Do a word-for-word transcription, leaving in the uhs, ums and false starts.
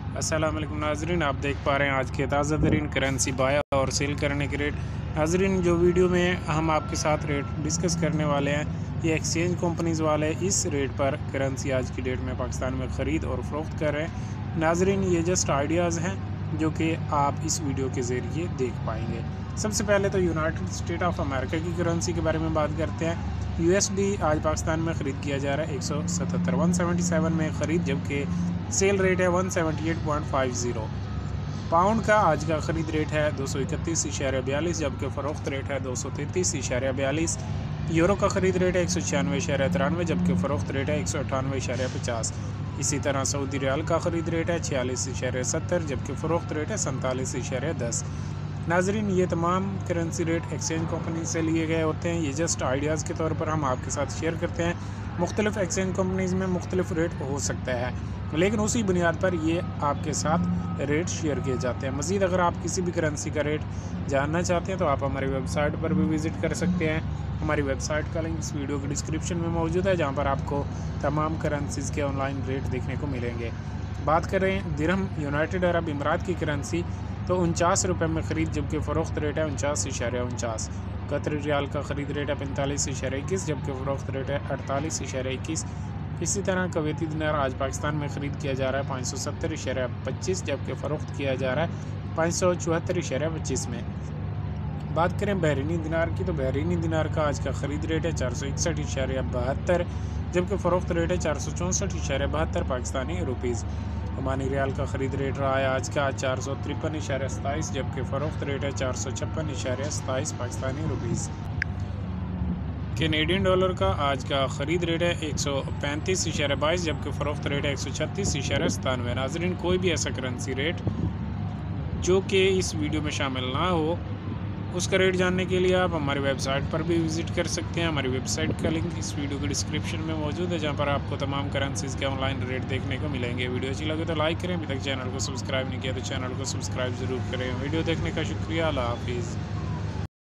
अस्सलाम वालेकुम नाजरीन, आप देख पा रहे हैं आज के ताज़ा तरीन करेंसी बाय और सेल करने के रेट। नाजरीन, जो वीडियो में हम आपके साथ रेट डिस्कस करने वाले हैं, ये एक्सचेंज कंपनीज़ वाले इस रेट पर करेंसी आज की डेट में पाकिस्तान में ख़रीद और फ़रोख्त कर रहे हैं। नाजरीन, ये जस्ट आइडियाज़ हैं जो कि आप इस वीडियो के ज़रिए देख पाएंगे। सबसे पहले तो यूनाइटेड स्टेट ऑफ अमेरिका की करेंसी के बारे में बात करते हैं। यूएसडी आज पाकिस्तान में ख़रीद किया जा रहा है एक सौ सतहत्तर वन सेवेंटी सेवन में ख़रीद, जबकि सेल रेट है one seventy eight point five zero. Pound का आज का ख़रीद रेट है दो सौ इकतीस इशारे बयालीस, जबकि फ़रोख्त रेट है दो सौ तैंतीस इशारे बयालीस। यूरो का ख़रीद रेट है एक सौ छियानवे इशारे तिरानवे, जबकि फ़रोख्त रेट है एक सौ अठानवे इशारे पचास। इसी तरह सऊदी रियाल का ख़रीद रेट है छियालीस इशारे सत्तर, जबकि फ़रोख्त रेट है सैंतालीस इशारे दस। नाजरीन, ये तमाम करेंसी रेट एक्सचेंज कंपनी से लिए गए होते हैं। ये जस्ट आइडियाज़ के तौर पर हम आपके साथ शेयर करते हैं। मुख्तलिफ एक्सचेंज कंपनीज़ में मुख्तलिफ रेट हो सकता है, लेकिन उसी बुनियाद पर ये आपके साथ रेट शेयर किए जाते हैं। मज़ीद अगर आप किसी भी करेंसी का रेट जानना चाहते हैं तो आप हमारी वेबसाइट पर भी विज़िट कर सकते हैं। हमारी वेबसाइट का लिंक इस वीडियो के डिस्क्रिप्शन में मौजूद है, जहाँ पर आपको तमाम करेंसीज़ के ऑनलाइन रेट देखने को मिलेंगे। बात करें दिरहम यूनाइटेड अरब इमारात की करेंसी तो उनचास रुपये में ख़रीद, जबकि फ़रोख्त रेट है उनचास इशारे उनचास। कतरी रियाल का ख़रीद रेट है पैंतालीस इशारे इक्कीस, जबकि फ़रोख्त रेट है अड़तालीस इशारे इक्कीस। इसी तरह कवैती दिनार आज पाकिस्तान में ख़रीद किया जा रहा है पाँच सौ सत्तर इशारे पच्चीस, जबकि फ़रोख्त किया जा रहा है पाँच सौ चौहत्तर इशारे पच्चीस में। बात करें बहरीनी दिनार की तो बहरीनी दिनार का आज का ख़रीद रेट है चार सौ इकसठ इशारे बहत्तर, जबकि फ़रोख्त रेट है चार सौ चौंसठ इशारे बहत्तर पाकिस्तानी रुपीज़। ओमानी रियाल का ख़रीद रेट रहा है आज का चार सौ तिरपन इशारे सताईस, जबकि फ़रोख्त रेट है चार सौ छप्पन इशारे सताईस पाकिस्तानी रुपीज़। कैनेडियन डॉलर का आज का ख़रीद रेट है एक सौ पैंतीस इशारे बाईस, जबकि फ़रोख्त रेट है एक सौ छत्तीस इशारे सतानवे। नाजरीन, कोई भी ऐसा करेंसी रेट जो कि इस वीडियो में शामिल ना हो, उसका रेट जानने के लिए आप हमारी वेबसाइट पर भी विज़िट कर सकते हैं। हमारी वेबसाइट का लिंक इस वीडियो के डिस्क्रिप्शन में मौजूद है, जहां पर आपको तमाम करेंसीज़ के ऑनलाइन रेट देखने को मिलेंगे। वीडियो अच्छी लगे तो लाइक करें, अभी तक चैनल को सब्सक्राइब नहीं किया तो चैनल को सब्सक्राइब ज़रूर करें। वीडियो देखने का शुक्रिया। अल्लाह हाफिज़।